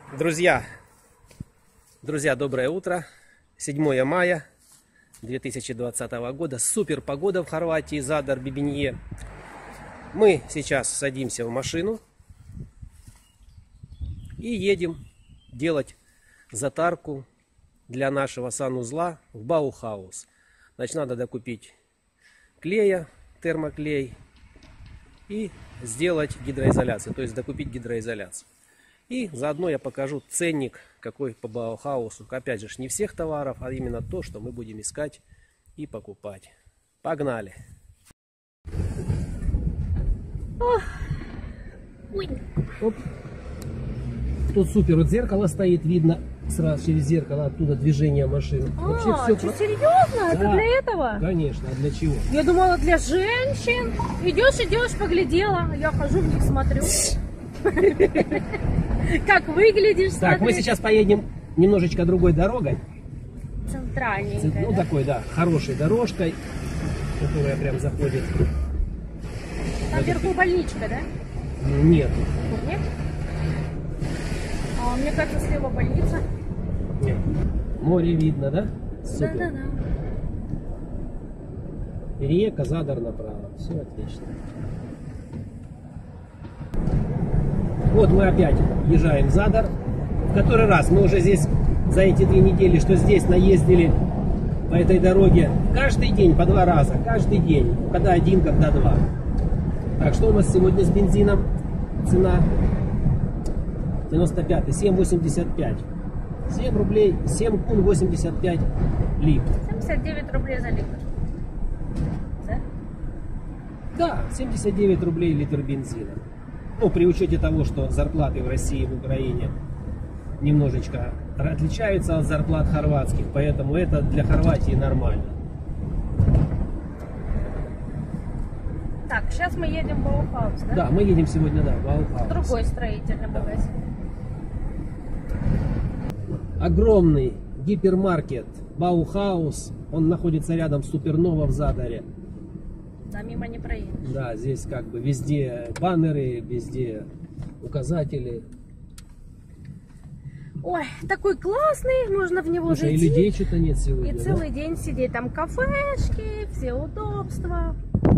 Друзья, доброе утро. 7 мая 2020 года. Супер погода в Хорватии, Задар, Бибинье. Мы сейчас садимся в машину и едем делать затарку для нашего санузла в Баухаус. Значит, надо докупить клея, термоклей и сделать гидроизоляцию, то есть докупить гидроизоляцию. И заодно я покажу ценник, какой по Баухаусу. Опять же, не всех товаров, а именно то, что мы будем искать и покупать. Погнали! Оп. Тут супер, вот зеркало стоит, видно сразу через зеркало оттуда движение машины. Вообще все что, серьезно? Да, это для этого? Конечно, а для чего? Я думала, для женщин. Идешь, поглядела. Я хожу в них, смотрю. Как выглядишь, смотри. Так, мы сейчас поедем немножечко другой дорогой. Центральненькой, ну, да? такой, да, хорошей дорожкой, которая прям заходит. Там вверху больничка, да? Нет. Нет? А мне кажется, слева больница. Нет. Море видно, да? Супер. Да. Река, Задар направо. Все отлично. Вот мы опять езжаем в Задар. В который раз мы уже здесь за эти 2 недели, что здесь наездили по этой дороге каждый день по 2 раза. Каждый день. Когда 1, когда 2. Так, что у нас сегодня с бензином? Цена 95, 7,85. 7 рублей, 7 кун 85 литров. 79 рублей за литр. Да? Да, 79 рублей литр бензина. Ну, при учете того, что зарплаты в России и в Украине немножечко отличаются от зарплат хорватских, поэтому это для Хорватии нормально. Так, сейчас мы едем в Баухаус, да? Да, мы едем сегодня, да, в Баухаус. Другой строительный магазин. Огромный гипермаркет Баухаус, он находится рядом с Супернова в Задаре. Да, мимо не проедешь. Да, здесь как бы везде баннеры, везде указатели. Ой, такой классный, можно в него Слушай, зайти. и людей что-то нет сегодня. И целый день сидеть. Там кафешки, все удобства.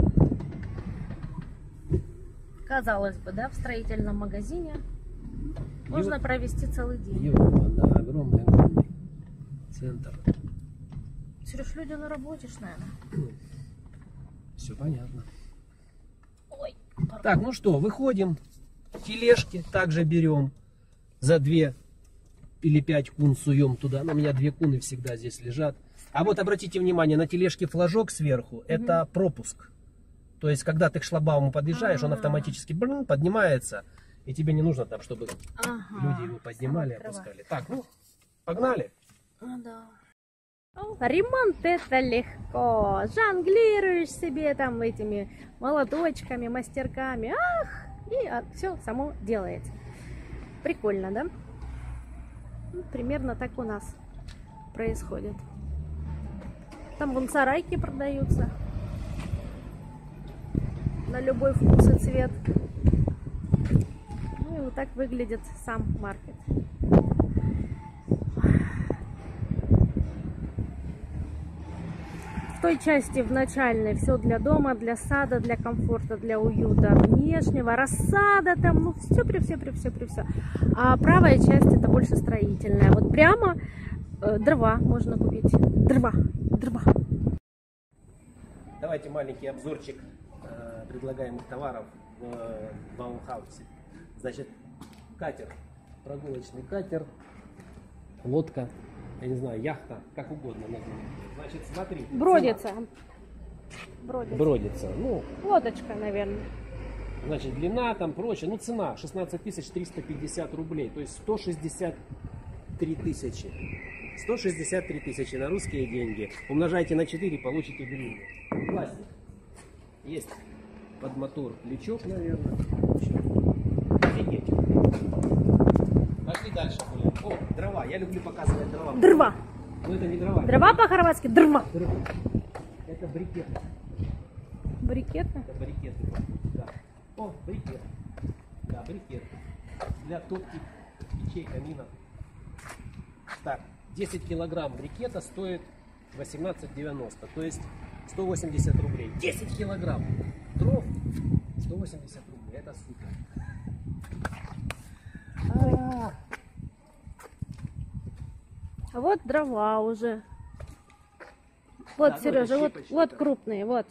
Казалось бы, да, в строительном магазине можно провести целый день. Европа, да, огромный центр. Сереж, люди на работе, наверное. Все понятно. Ой, Так, ну что, выходим. Тележки также берем. За 2 или 5 кун суем туда. Но у меня 2 куны всегда здесь лежат. А вот обратите внимание, на тележке флажок сверху. Это пропуск. То есть, когда ты к шлагбауму подъезжаешь, он автоматически поднимается. И тебе не нужно там, чтобы люди его поднимали, опускали. Так, ну, погнали. Да. Ремонт это легко. Жонглируешь себе там этими молоточками, мастерками. Ах! И все само делается. Прикольно, да? Ну, примерно так у нас происходит. Там вон сарайки продаются. На любой вкус и цвет. Ну и вот так выглядит сам маркет. В той части, в начальной, все для дома, для сада, для комфорта, для уюта внешнего, рассада там, ну все при все. А правая часть это больше строительная. Вот прямо дрова можно купить. Дрова. Давайте маленький обзорчик предлагаемых товаров в Баухаусе. Значит, катер, прогулочный катер, лодка, я не знаю, яхта, как угодно назовем. Значит, смотри. Бродится. Ну, Лодочка, наверное. значит, длина там прочее. Ну, цена 16 350 рублей, то есть 163 тысячи. 163 тысячи на русские деньги. Умножайте на 4, получите гривны. Пластик. Есть под мотор лючок, наверное. Офигеть. Пошли дальше гулять. О, дрова. Я люблю показывать дрова. Дрова. Но это не дрова. Дрова по-хорватски дрова. Это брикет. Брикеты? Это брикеты. Да. О, брикет. Да, брикет. Для топки печей, каминов. Так, 10 килограмм брикета стоит 18,90, то есть 180 рублей. 10 килограмм дров 180 рублей, это супер. А вот дрова уже. Вот, Да, ну, Сережа, это вот, щепочки, вот да. крупные, вот.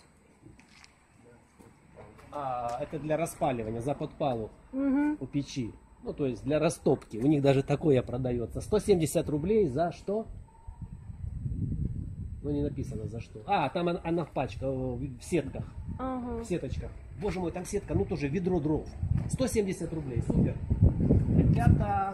Это для распаливания, за подпалу Угу. у печи. Ну, то есть для растопки. У них даже такое продается. 170 рублей за что? Ну, не написано за что. Там она в пачках, в сетках. Ага. В сеточках. Боже мой, там сетка, ну тоже ведро дров. 170 рублей, супер. Ребята,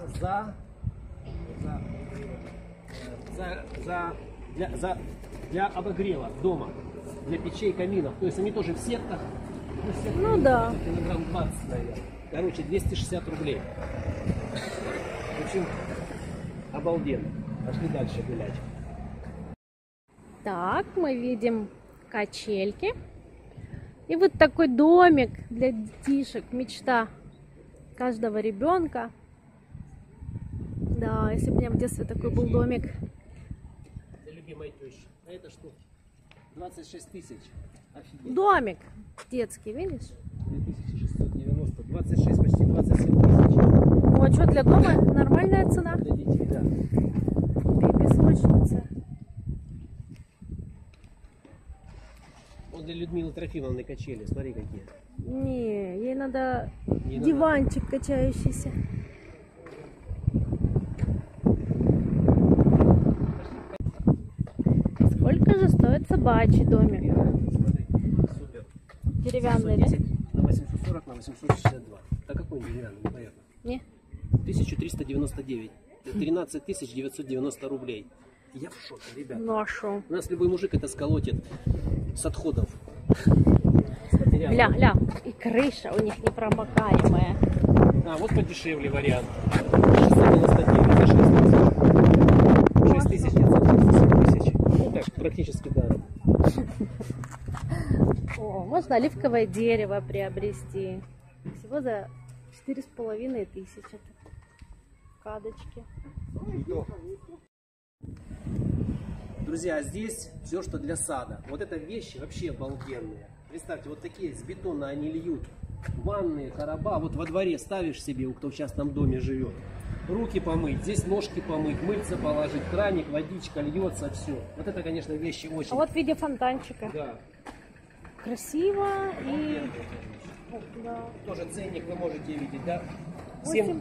для обогрева дома, для печей, каминов. То есть они тоже в сетках. Ну да. Килограмм 20, наверное. Короче, 260 рублей. В общем, обалденно. Пошли дальше гулять. Так, мы видим качельки. И вот такой домик для детишек. Мечта каждого ребенка. Да, если бы у меня в детстве такой был домик. Для любимой тещи. А это что? 26 тысяч. Офигеть. Домик детский, видишь? 2690. 26, почти 27 тысяч. Ну а что, для дома нормальная цена? Для детей, да. Песочница. Вот для Людмилы Трофимовны качели. Смотри, какие. Не, ей надо Не надо. диванчик качающийся. Сколько же стоит собачий домик? Смотри, супер. Деревянный, да? 110 на 840 на 862. Да какой он деревянный, непонятно. Не? 1399. 13 990 рублей. Я в шоке, ребят. Ну а шо? У нас любой мужик это сколотит с отходов. Гля, и крыша у них непромокаемая. Вот подешевле вариант. 699 за 6 тысяч. 6 тысяч, 997 тысяч. Ну так, практически даром. О, можно оливковое дерево приобрести. Всего за 4500. Кадочки. Друзья, здесь все, что для сада. Вот это вещи вообще обалденные. Представьте, вот такие из бетона они льют. Ванные, короба. Вот во дворе ставишь себе, у кто в частном доме живет. Руки помыть, здесь ножки помыть, мыльце положить, краник, водичка льется, все. Вот это, конечно, вещи очень. А вот в виде фонтанчика. Да. Красиво и... Да. Тоже ценник вы можете видеть, да? 8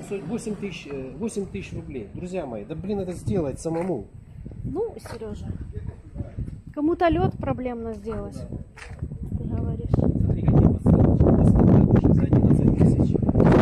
8 тысяч рублей. Друзья мои, да блин, это сделать самому. Ну, Сережа, кому-то лед проблемно сделать. Ты говоришь. Смотри, какие подставочки. Подставки за 11 тысяч.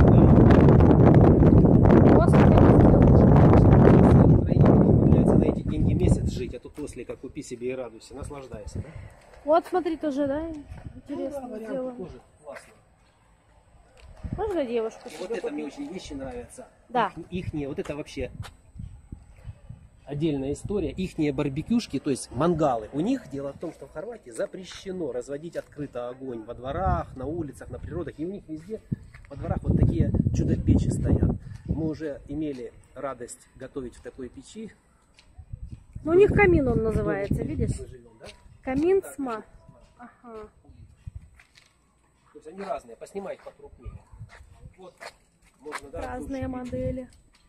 В Украине является на эти деньги месяц жить, а тут после как купи себе и радуйся, наслаждайся. Да? Вот смотри тоже, да? Ну, Интересно вариант сделано. тоже классно. Можно девушку И себе вот это мне купить? очень вещи нравятся. Да. Ихние, вот это вообще отдельная история. Ихние барбекюшки, то есть мангалы. У них дело в том, что в Хорватии запрещено разводить открыто огонь во дворах, на улицах, на природах. И у них везде во дворах вот такие чудо-печи стоят. Мы уже имели радость готовить в такой печи. Ну, у них камин он называется, видишь? Мы живем, да? Камин Так, сма. Ага. То есть они разные, поснимать покрупнее. Вот, можно, да, Разные слушай, модели.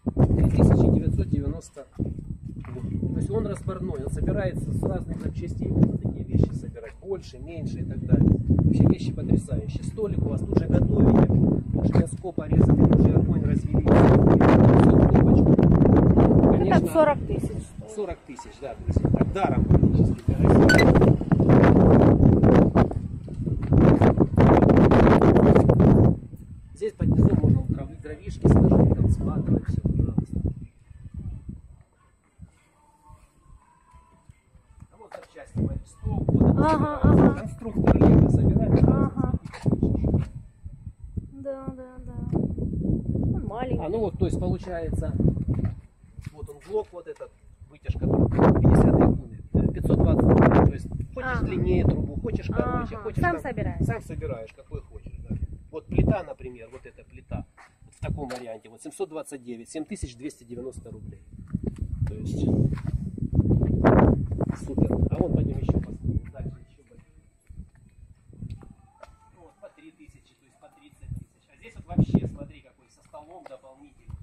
1990 год. То есть он разборной, он собирается с разных запчастей, можно такие вещи собирать, больше, меньше и так далее. Вообще вещи потрясающие. Столик у вас тут же готовите, уже мяско порезали, уже огонь развели. Конечно, Это 40 тысяч стоит. 40 тысяч, да, друзья. Так, даром практически для России. Здесь под низом можно дровишки сложить, там складывать все, пожалуйста. А вот запчасти стол, вот Ага, ага. конструктор лего собирать. Ага. Да. Он маленький. Ну вот, то есть получается, вот он блок вот этот, вытяжка 50 гуны, 520 рублей. То есть хочешь Ага. длиннее трубу, хочешь короче, Ага. хочешь Сам там- собираешь. Сам собираешь, какой хочешь. Да. Вот плита, например, вот эта плита. таком варианте. Вот 729, 7290 рублей. То есть супер. А вон пойдем еще посмотрим. Дальше еще больше. Вот по 3000, то есть по 30 тысяч. А здесь вот вообще, смотри, какой со столом дополнительный.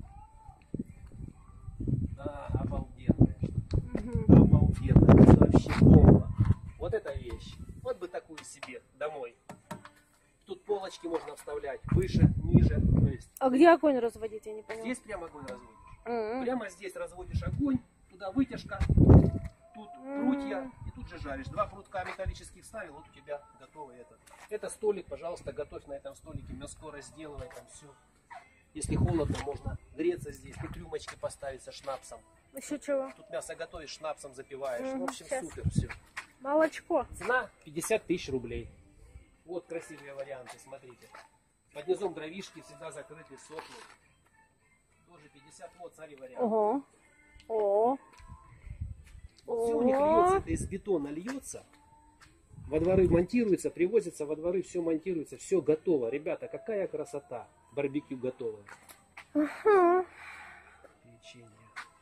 Да, обалденная. Обалденная. Это вообще бомба. Вот эта вещь. Вот бы такую себе домой. Тут полочки можно вставлять выше, ниже. То есть А где огонь разводить, я не поняла. здесь прямо огонь разводишь. Прямо здесь разводишь огонь, туда вытяжка, тут прутья, и тут же жаришь. 2 прутка металлических ставил, вот у тебя готово это. Это столик, пожалуйста, готовь на этом столике, мяско разделывай, там все. Если холодно, можно греться здесь, тут рюмочки поставить со шнапсом. Еще чего? Тут мясо готовишь, шнапсом запиваешь. В общем, Сейчас. супер все. Молочко. Цена 50 тысяч рублей. Вот красивые варианты, смотрите. Под низом дровишки всегда закрыты, сохнут. Тоже 50, вот, смотри, вариант. Ого. О. Вот все у них льется, это из бетона льется. Во дворы монтируется, привозится во дворы, все монтируется, все готово. Ребята, какая красота. Барбекю готово. Ага. Печенье.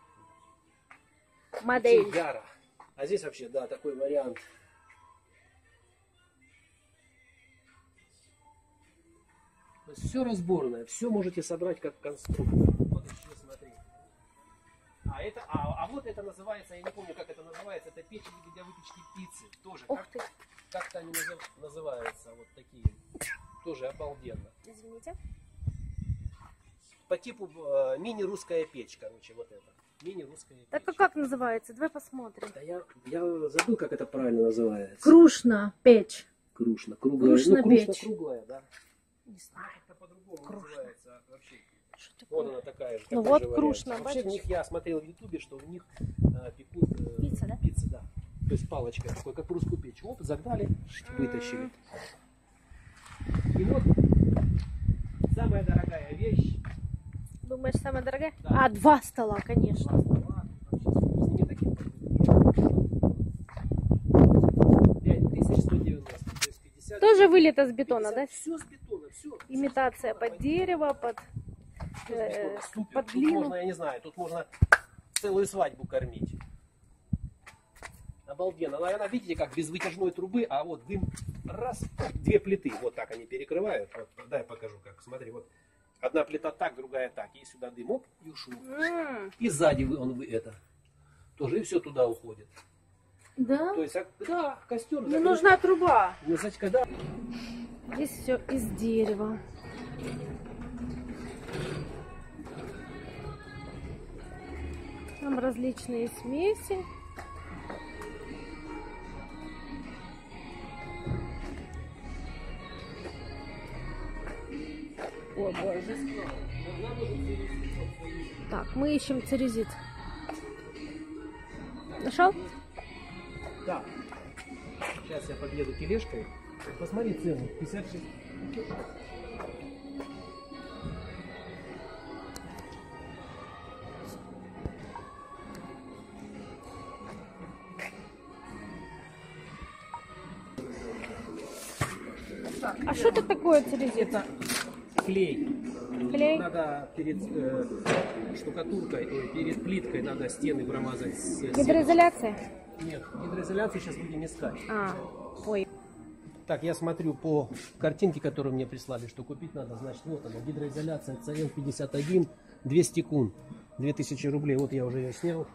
Модель. Яра. А здесь вообще, да, такой вариант. То есть все разборное, все можете собрать как конструктор. Вот еще смотри. А вот это называется, я не помню, как это называется, это печь для выпечки пиццы. Тоже Ух ты. как-то они называются, вот такие. Тоже обалденно. Извините. По типу мини-русская печь, короче, вот это. Мини-русская печь. Так а как называется? Давай посмотрим. Да я забыл, как это правильно называется. Крушна печь. Крушна, круглая. Крушна крушна печь. круглая, да. Не знаю. Как-то по-другому Крушна. называется вообще. Что такое? Вот она такая же. Ну такой вот же крушна, вариант. Вообще в бачишь? них я смотрел в ютубе, что в них пекут Пицца, да? пицца, да. То есть палочкой такой, как в русскую печь. Оп, загнали, вытащили. И вот самая дорогая вещь. Думаешь, самая дорогая? Да. А, 2 стола, конечно. 2 стола. Вообще, с ними такие 5190. То есть 50. Тоже вылито с бетона, 50, да? Все с бетона, все. Имитация под дерево, под, Супер. под Тут глину. можно, я не знаю, тут можно целую свадьбу кормить. Обалденно. Она, видите, как без вытяжной трубы, а вот дым раз, 2 плиты. Вот так они перекрывают. Вот, дай покажу как. Смотри, вот одна плита так, другая так. И сюда дым, оп, и ушел. И сзади он это. Тоже и все туда уходит. Да? То есть, да, костер. Мне нужна труба. Ну, значит, когда... Здесь все из дерева. Там различные смеси. О, боже. Так, мы ищем церезит. Нашел? Да. Сейчас я подъеду тележкой. Посмотри цену. 56. А что это такое церезит? Это клей. Клей? Надо перед штукатуркой, перед плиткой надо стены промазать. Гидроизоляция? Нет, гидроизоляцию сейчас будем искать. А, ой. Так, я смотрю по картинке, которую мне прислали, что купить надо. Значит, вот она, гидроизоляция CL51, 200 кун, 2000 рублей. Вот я уже ее снял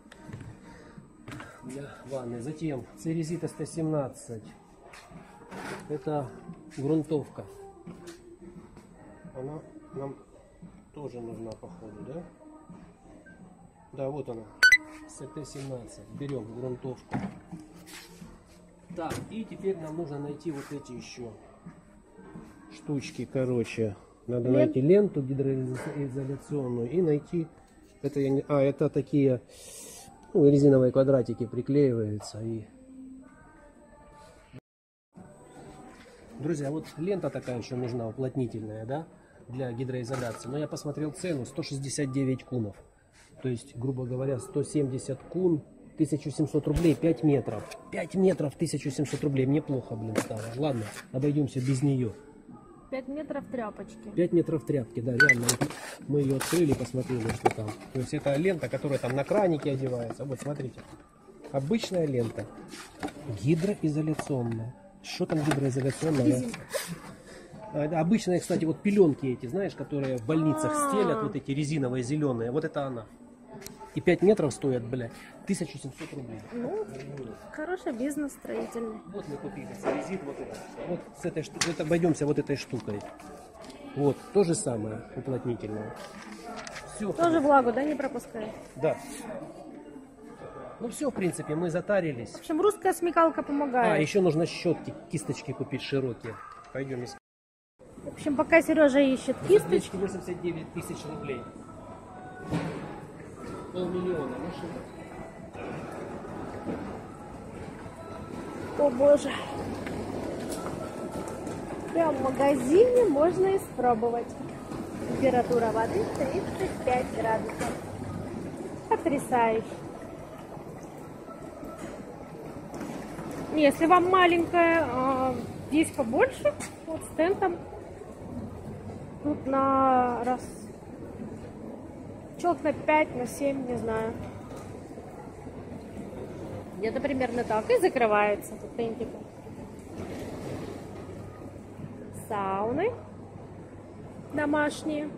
для ванны. Затем церезита 117. Это грунтовка. Она нам тоже нужна, походу, да? Да, вот она. СТ-17. Берем грунтовку. Так, и теперь нам нужно найти вот эти еще штучки, короче. Надо найти ленту гидроизоляционную и найти... Это, я не... это такие резиновые квадратики приклеиваются. И... Друзья, вот лента такая еще нужна, уплотнительная, да, для гидроизоляции. Но я посмотрел цену, 169 кунов. То есть, грубо говоря, 170 кун, 1700 рублей, 5 метров. 5 метров, 1700 рублей. Мне плохо, блин, стало. Ладно, обойдемся без нее. 5 метров тряпочки. 5 метров тряпки, да, реально. Мы ее открыли, посмотрели, что там. То есть это лента, которая там на кранике одевается. Вот, смотрите. Обычная лента. Гидроизоляционная. Что там гидроизоляционная? Резинка. Обычные, кстати, вот пеленки эти, знаешь, которые в больницах стелят, вот эти резиновые зеленые. Вот это она. И 5 метров стоят, блядь, 1700 рублей. Ну, хороший бизнес строительный. Вот мы купили резин, вот это. Вот с этой штукой, вот обойдемся вот этой штукой. Вот, то же самое, уплотнительное. Все. Тоже влагу, да, не пропускает? Да. Ну все, в принципе, мы затарились. В общем, русская смекалка помогает. Еще нужно щетки, кисточки купить широкие. Пойдем искать. В общем, пока Сережа ищет кисточки. 289 тысяч рублей. 500 000 машина. О боже. Прям в магазине можно испробовать. Температура воды 35 градусов. Потрясающе. Если вам маленькая, есть побольше. Вот с тентом. Тут на раз. Человек на 5, на 7, не знаю. Где-то примерно так. И закрывается тут тентиком. Сауны домашние.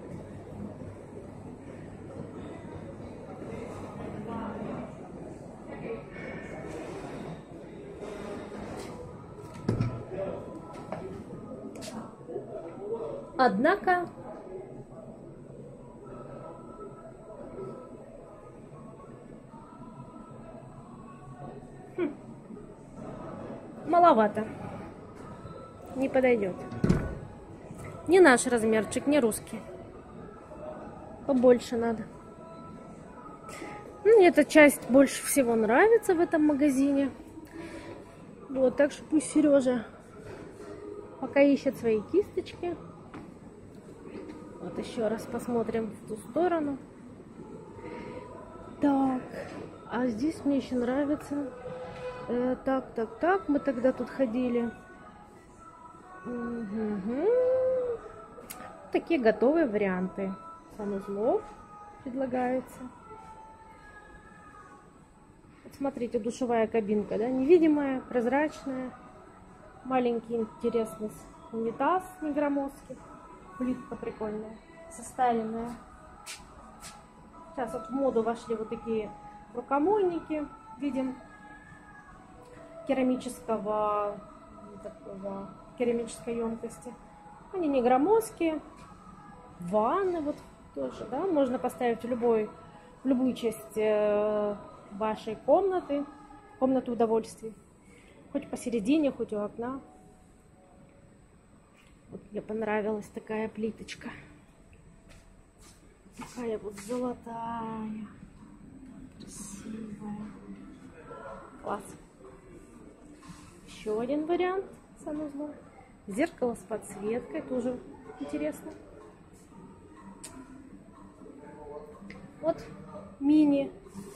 Однако маловато. Не подойдет. Не наш размерчик, не русский. Побольше надо. Мне эта часть больше всего нравится в этом магазине. Вот, так что пусть Сережа пока ищет свои кисточки. Вот еще раз посмотрим в ту сторону. Так, а здесь мне еще нравится. Так. Мы тогда тут ходили. Угу. Такие готовые варианты санузлов предлагается. Вот смотрите, душевая кабинка, да, невидимая, прозрачная. Маленький интересный унитаз не громоздкий. Плитка прикольная, составленная. Сейчас вот в моду вошли вот такие рукомойники. Видим керамической емкости. Они не громоздкие. Ванны вот тоже, да, можно поставить в любую часть вашей комнаты, комнату удовольствий. Хоть посередине, хоть у окна. Вот мне понравилась такая плиточка. Такая вот золотая. Красивая. Класс. Еще один вариант санузла. Зеркало с подсветкой. Тоже интересно. Вот мини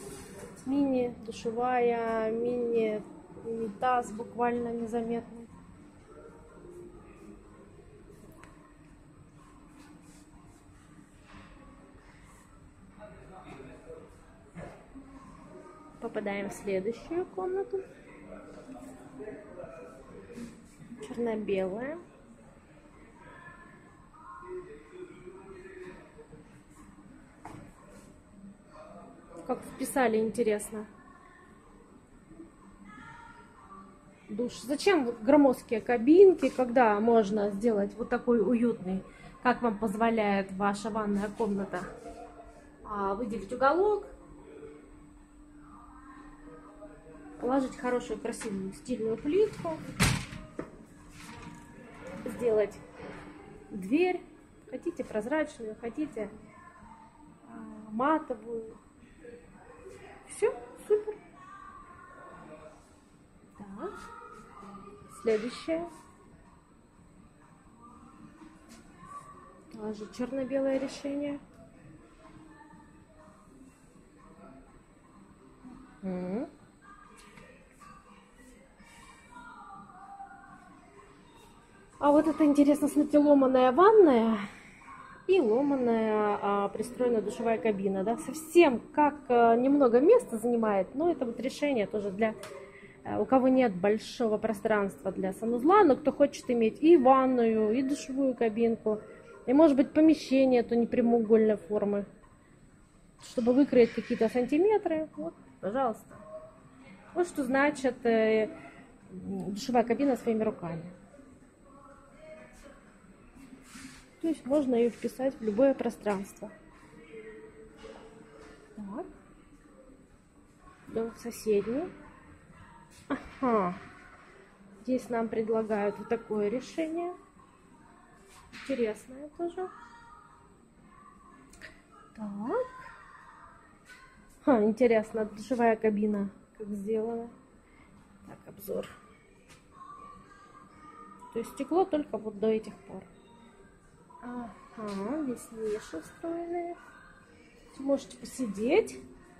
душевая, мини унитаз буквально незаметный. Попадаем в следующую комнату. Черно-белая. Как вписали, интересно. Душ. Зачем вот громоздкие кабинки, когда можно сделать вот такой уютный, как вам позволяет ваша ванная комната, выделить уголок, положить хорошую, красивую, стильную плитку, сделать дверь, хотите прозрачную, хотите матовую. Все, супер. Так, следующее. Тоже черно-белое решение. А вот это интересно, смотрите, ломаная ванная и ломаная пристроенная душевая кабина, да, совсем как немного места занимает, но это вот решение тоже для у кого нет большого пространства для санузла, но кто хочет иметь и ванную, и душевую кабинку, и может быть помещение, то не прямоугольной формы, чтобы выкроить какие-то сантиметры, вот, пожалуйста. Вот что значит душевая кабина своими руками. То есть можно ее вписать в любое пространство. Так. Идем в соседнюю. Ага. Здесь нам предлагают вот такое решение. Интересное тоже. Так. Интересно, душевая кабина как сделана. Так, обзор. То есть стекло только вот до этих пор. Ага, здесь ниши встроенные. Можете посидеть.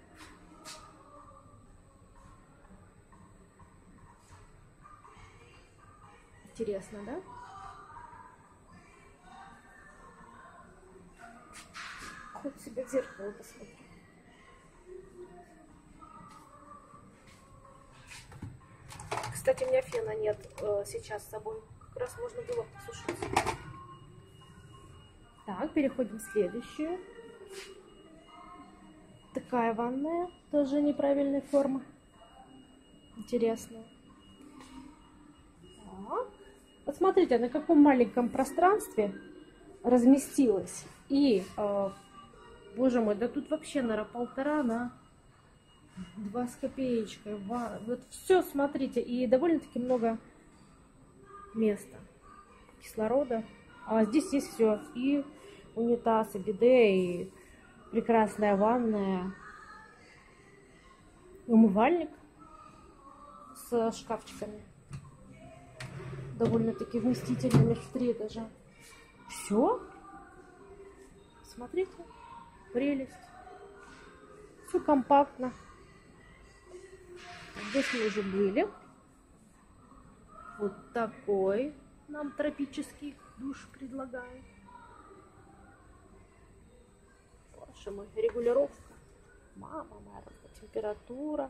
Интересно, да? Хоть себе в зеркало посмотрю. Кстати, у меня фена нет сейчас с собой. Как раз можно было посушиться. Так, переходим в следующую. Такая ванная, тоже неправильной формы. Интересно. Так. Вот смотрите, на каком маленьком пространстве разместилась. И, боже мой, да тут вообще, наверное, 1,5 на 2 с копеечкой. Вот все, смотрите, и довольно-таки много места, кислорода. А здесь есть все. И унитаз, и биде, и прекрасная ванная, умывальник с шкафчиками. Довольно-таки вместительными в 3 этажа. Все. Смотрите, прелесть. Все компактно. Здесь мы уже были. Вот такой нам тропический душ предлагают. Ваша регулировка. Мама моя, температура.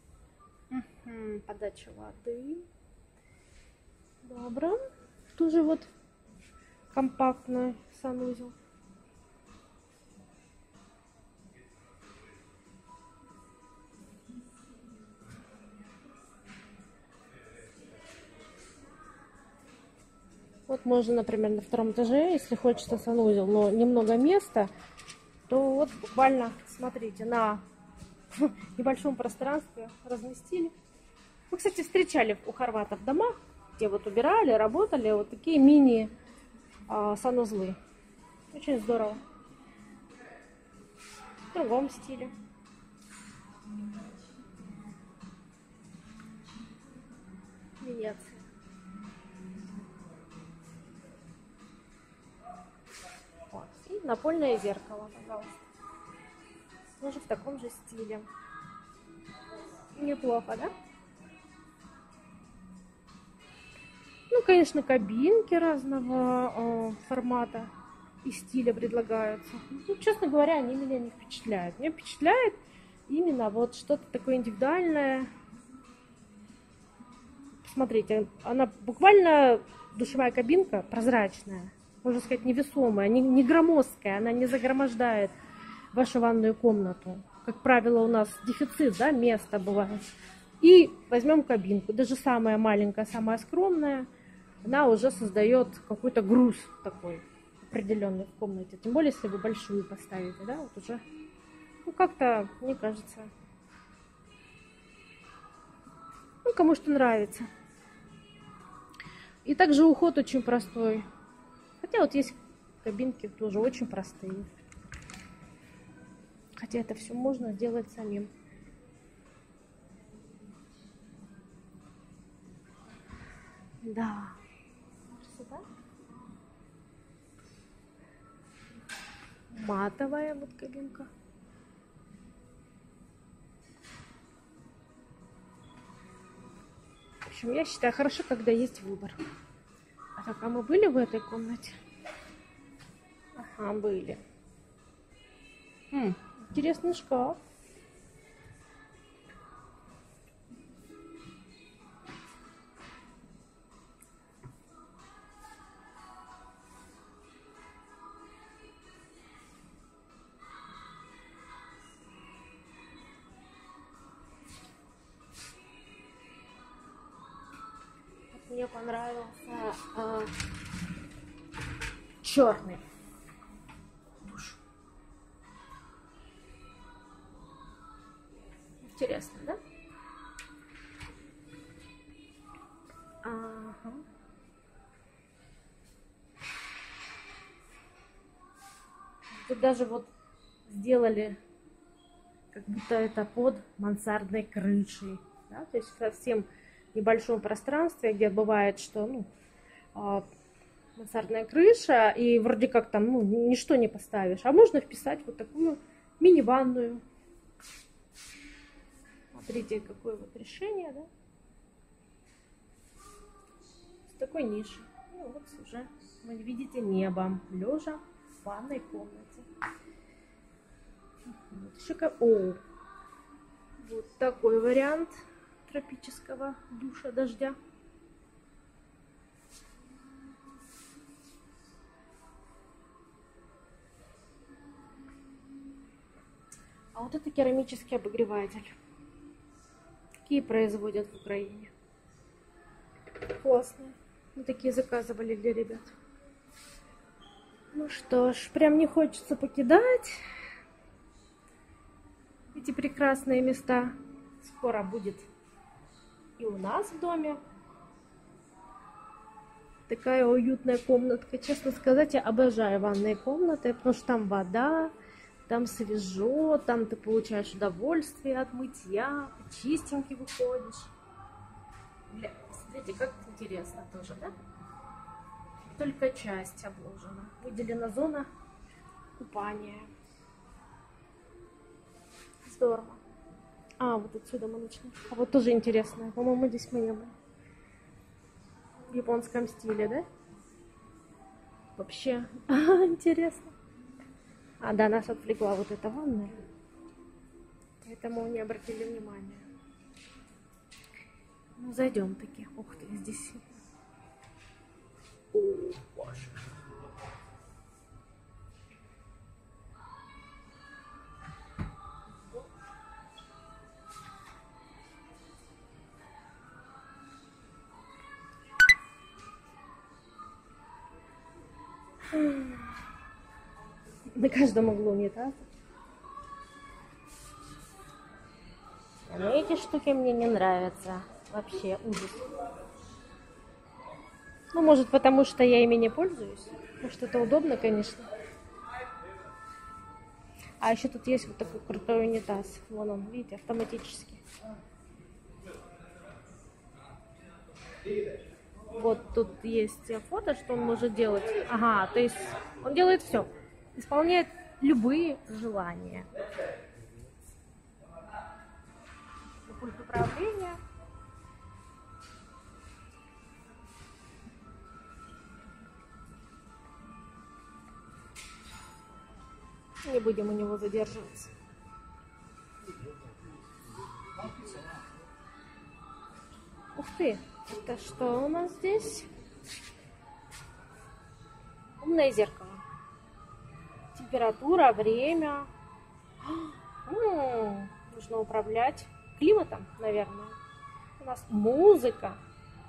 Подача воды. Добро. Тоже вот компактный санузел. Вот можно, например, на 2-м этаже, если хочется санузел, но немного места, то вот буквально, смотрите, на небольшом пространстве разместили. Мы, кстати, встречали у хорватов дома, где вот убирали, работали, вот такие мини-санузлы. Очень здорово. В другом стиле. Венеция. Вот. И напольное зеркало, пожалуйста. Тоже в таком же стиле. Неплохо, да? Ну, конечно, кабинки разного формата и стиля предлагаются. Ну, честно говоря, они меня не впечатляют. Меня впечатляет именно вот что-то такое индивидуальное. Смотрите, она буквально душевая кабинка прозрачная, можно сказать, невесомая, не громоздкая, она не загромождает вашу ванную комнату. Как правило, у нас дефицит, да, места бывает. И возьмем кабинку, даже самая маленькая, самая скромная, она уже создает какой-то груз такой определенный в комнате. Тем более, если вы большую поставите, да, вот уже, ну, как-то, мне кажется, ну, кому что нравится. И также уход очень простой. Хотя вот есть кабинки тоже очень простые. Хотя это все можно сделать самим. Да. Красота. Матовая вот кабинка. В общем, я считаю, хорошо, когда есть выбор. А Так, а мы были в этой комнате? Ага, были. Интересный шкаф. Мне понравился черный душ. Интересно, да? Ага. Тут даже вот сделали, как будто это под мансардной крышей, да? То есть совсем небольшом пространстве, где бывает, что мансардная крыша, и вроде как там ничто не поставишь, а можно вписать вот такую мини-ванную. Смотрите, какое вот решение, да? С такой нишей. Ну вот уже вы видите небо, лежа в ванной комнате. Вот еще вот такой вариант тропического душа дождя. А вот это керамический обогреватель. Такие производят в Украине. Классные. Мы такие заказывали для ребят. Ну что ж, прям не хочется покидать эти прекрасные места. Скоро будет и у нас в доме такая уютная комнатка. Честно сказать, я обожаю ванные комнаты, потому что там вода, там свежо, там ты получаешь удовольствие от мытья, чистенький выходишь. Бля, смотрите, как интересно тоже, да? Только часть обложена. Выделена зона купания. Здорово. А, вот отсюда мы начнем. А вот тоже интересно. По-моему, здесь мы не были. В японском стиле, да? Вообще интересно. А, да, нас отвлекла вот эта ванная. Поэтому не обратили внимания. Ну, зайдем таки. Ух ты, здесь. О, боже. На каждом углу унитаз. Но эти штуки мне не нравятся. Вообще ужас. Ну, может, потому что я ими не пользуюсь. Может, это удобно, конечно. А еще тут есть вот такой крутой унитаз. Вон он, видите, автоматический. Вот тут есть фото, что он может делать. Ага, то есть он делает все. Исполняет любые желания. Пульт управления. Не будем у него задерживаться. Ух ты! Это что у нас здесь? Умное зеркало. Температура, время. Нужно управлять климатом, наверное. У нас музыка.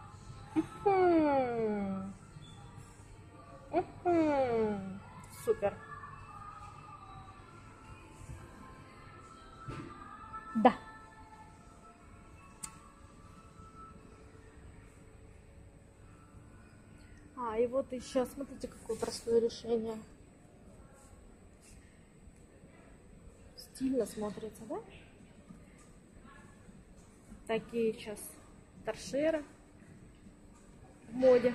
Супер. Да. А, и вот еще, смотрите, какое простое решение. Стильно смотрится, да? Такие сейчас торшеры в моде.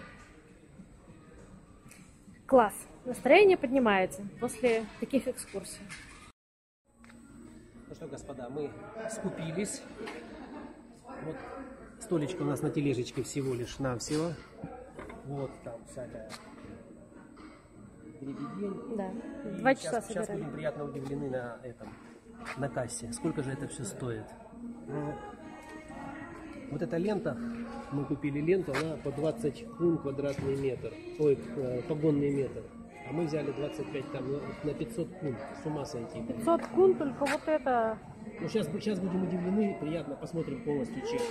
Класс. Настроение поднимается после таких экскурсий. Ну что, господа, мы скупились. Вот столечко у нас на тележечке всего лишь навсего. Вот там всякая дребедень. Да. И 2 часа сейчас собирали. будем приятно удивлены на кассе. Сколько же это все стоит? Ну, вот эта лента, мы купили ленту, она по 20 кун квадратный метр, ой, погонный метр. А мы взяли 25 там на 500 кун. С ума сойти. 500 кун, только вот это. Ну, сейчас будем удивлены, приятно посмотрим полностью чек.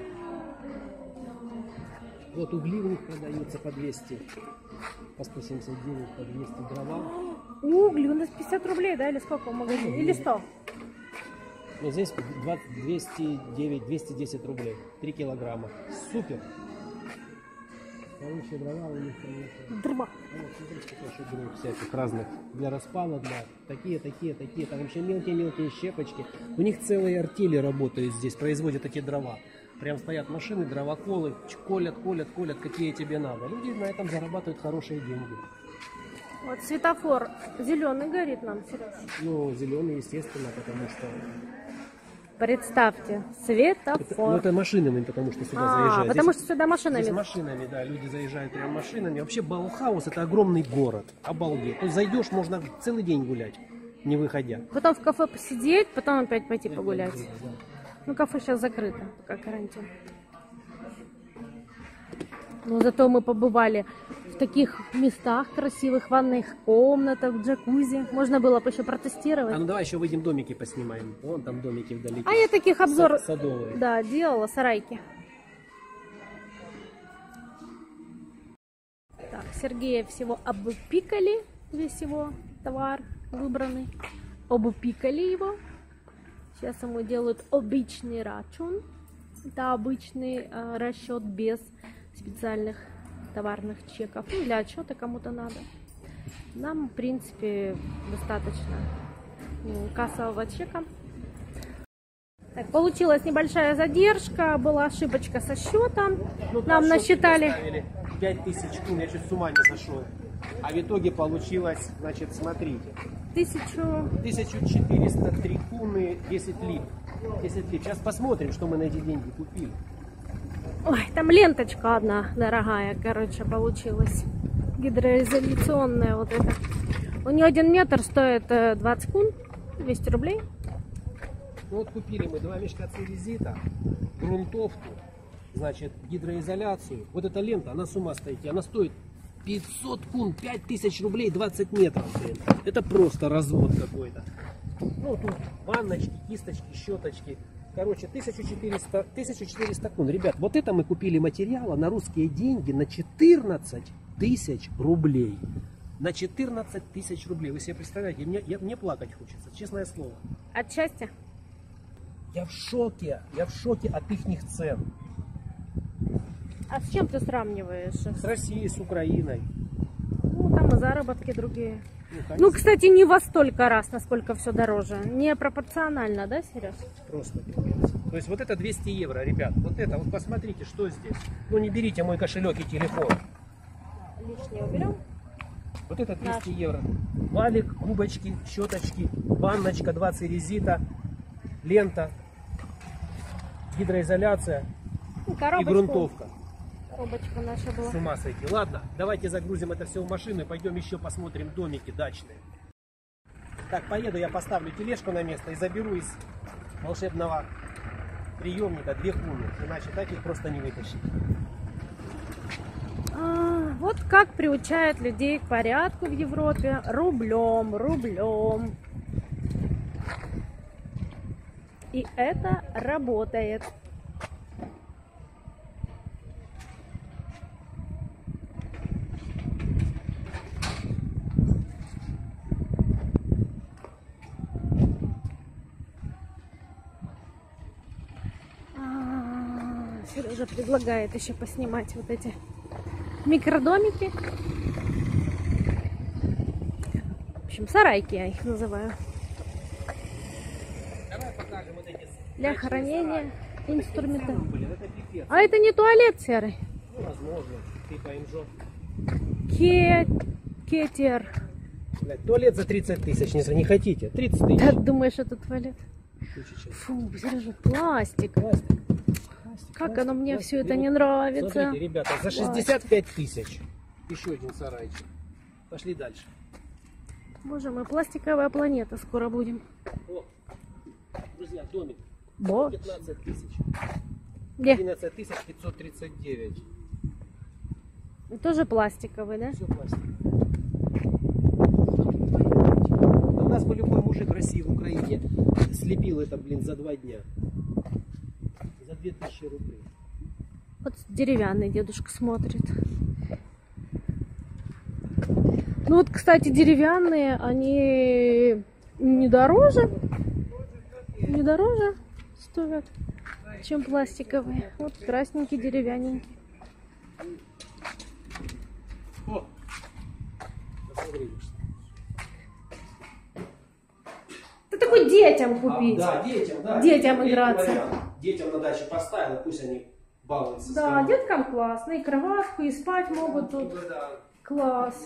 Вот угли у них продаются по 200, по 179, по 200 дрова. Угли у нас 50 рублей, да, или сколько в магазине? Или 100? Вот здесь 209, 210 рублей, 3 килограмма. Супер! Хорошие дрова у них, конечно. Дрова. Вот, смотрите, сколько еще дров всяких разных. Для распала, для такие. Там вообще мелкие-мелкие щепочки. У них целые артели работают здесь, производят эти дрова. Прям стоят машины, дровоколы, колят, какие тебе надо. Люди на этом зарабатывают хорошие деньги. Вот светофор зеленый горит нам, Сереж. Ну, зеленый, естественно, потому что... Представьте, светофор. это машинами, потому что сюда заезжают. Потому Здесь- что сюда машинами. Здесь машинами, да, люди заезжают прям машинами. Вообще Баухаус — это огромный город, обалдеть. Тут зайдешь, можно целый день гулять, не выходя. Потом в кафе посидеть, потом опять пойти погулять. Ну, кафе сейчас закрыто, пока карантин. Но зато мы побывали в таких местах красивых, ванных комнатах, джакузи. Можно было бы еще протестировать. А ну давай еще выйдем, домики поснимаем. Вон там домики вдалеке. А я таких обзоров, Садовые. да, делала, сарайки. Так, Сергея всего обпикали, весь его товар выбранный. Обпикали его. Сейчас ему делают обычный рачун. Это обычный расчет без специальных товарных чеков. Ну, для отчета кому-то надо. Нам, в принципе, достаточно кассового чека. Так, получилась небольшая задержка, была ошибочка со счетом. Ну, Нам насчитали 5000 кун, я чуть с ума не сошел. А в итоге получилось, значит, смотрите. 1403 куны, 10 лип. 10 лип. Сейчас посмотрим, что мы на эти деньги купили. Ой, там ленточка одна дорогая, короче, получилась. Гидроизоляционная вот эта. У нее 1 метр стоит 20 кун, 200 рублей. Ну вот купили мы 2 мешка церезита, грунтовку, значит, гидроизоляцию. Вот эта лента, она с ума стоит, она стоит 500 кун, 5000 рублей, 20 метров. Блин. Это просто развод какой-то. Ну тут ванночки, кисточки, щеточки. Короче, 1400 кун. Ребят, вот это мы купили материала на русские деньги на 14 тысяч рублей. На 14 тысяч рублей. Вы себе представляете, мне плакать хочется, честное слово. От счастья. Я в шоке от их цен. А с чем ты сравниваешь? С Россией, с Украиной. Ну, там и заработки другие. Ну, Ну, кстати, не во столько раз, насколько все дороже. Не пропорционально, да, Сереж? просто пипец. То есть вот это 200 евро, ребят. Вот это, вот посмотрите, что здесь. Ну не берите мой кошелек и телефон. Лишнее уберем. Вот это 200 евро. Валик, губочки, щеточки, ванночка, 2 церезита, лента, гидроизоляция Ну, и коробочку. грунтовка. Коробочка наша была. С ума сойти. Ладно, давайте загрузим это все в машину и пойдем еще посмотрим домики дачные. Так, поеду, я поставлю тележку на место и заберу из волшебного приемника 2 куны. Иначе так их просто не вытащить. Вот как приучают людей к порядку в Европе. Рублем. И это работает. Сережа предлагает еще поснимать вот эти микродомики. В общем, сарайки я их называю. Давай покажем вот эти Для хранения инструмента. Блин, это пипец. А это не туалет серый. Ну, возможно. Типа МЖО. Кетер. Блядь, туалет за 30 тысяч, не хотите? 30 тысяч. Да, думаешь, это туалет? Лучше, чем Фу, Сережа, пластик. пластик. Пластик, Как пластик, оно мне пластик. все это И не вот нравится. Смотрите, ребята, за 65 тысяч. Еще один сарайчик. Пошли дальше. Боже мой, пластиковая планета скоро будем. О, друзья, домик. Боже. 15 тысяч. Где? 11 539. И тоже пластиковый, да? Все пластик. У нас бы любой мужик в России, в Украине слепил это, блин, за 2 дня. За 2000 рублей. Вот деревянный дедушка смотрит. Ну вот, кстати, деревянные, они не дороже стоят, чем пластиковые. Вот красненький, деревянненький. О! Посмотри, Это такой детям купить. да, детям, да. Детям играться. Детям на даче поставила, пусть они балуются. Да, деткам классно. И кроватку, и спать могут тут. Да. Класс.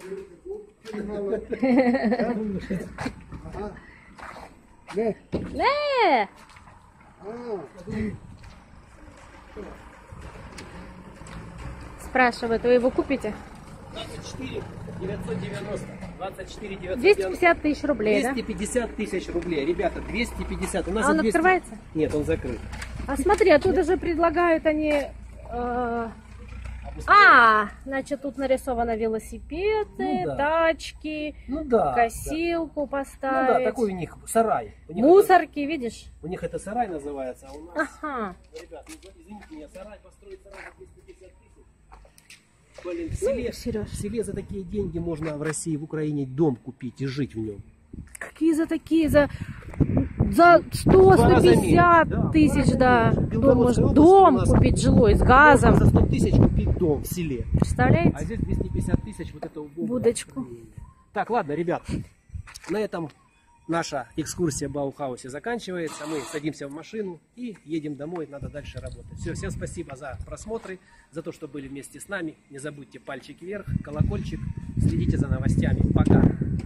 Спрашивают, вы его купите? 24 990. 24 990. 250 тысяч рублей, 250 тысяч рублей. Ребята, 250. У нас да? А он 200... открывается? Нет, он закрыт. А смотри, оттуда же предлагают они... значит, тут нарисованы велосипеды, Ну да. тачки, Ну да. косилку Ну поставить. да, такой у них сарай. У них Мусорки, видишь? у них это сарай называется, а у нас... Ага. Ребят, ну, извините меня, сарай построить сарай за 250 тысяч. Блин, Серёж. в селе за такие деньги можно в России, в Украине дом купить и жить в нем. Какие за такие? За раза меньше, 100-150 тысяч, да. В Дом, Белгородской может, области дом у нас купить жилой с газом. За 100 тысяч купить дом в селе. Представляете? А здесь 250 тысяч вот это убогое. Будочку. Так, ладно, ребят, на этом наша экскурсия в Баухаусе заканчивается. Мы садимся в машину и едем домой, надо дальше работать. Все, всем спасибо за просмотры, за то, что были вместе с нами. Не забудьте пальчик вверх, колокольчик, следите за новостями. Пока!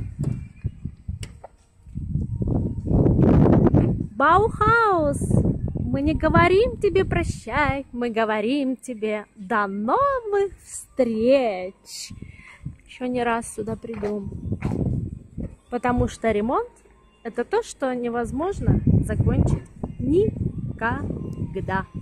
Баухаус! Мы не говорим тебе прощай, мы говорим тебе до новых встреч. Еще не раз сюда придем. Потому что ремонт – это то, что невозможно закончить никогда.